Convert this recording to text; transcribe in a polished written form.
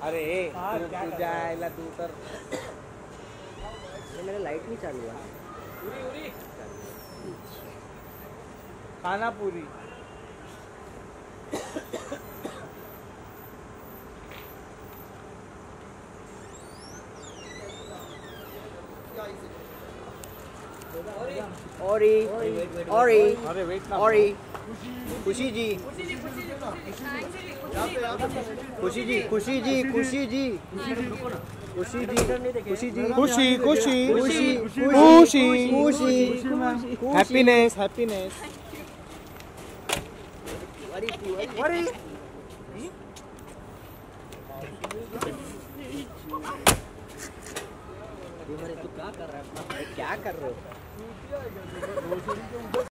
अरे तू जायला तू तर मेरा लाइट नहीं चालू है। खाना पूरी औरी अरे वेट ना औरी खुशी जी खुशी जी खुशी जी खुशी जी खुशी जी खुशी जी खुशी खुशी खुशी खुशी खुशी हैप्पीनेस हैप्पीनेस तू क्या कर रहा है? क्या कर रहे हो?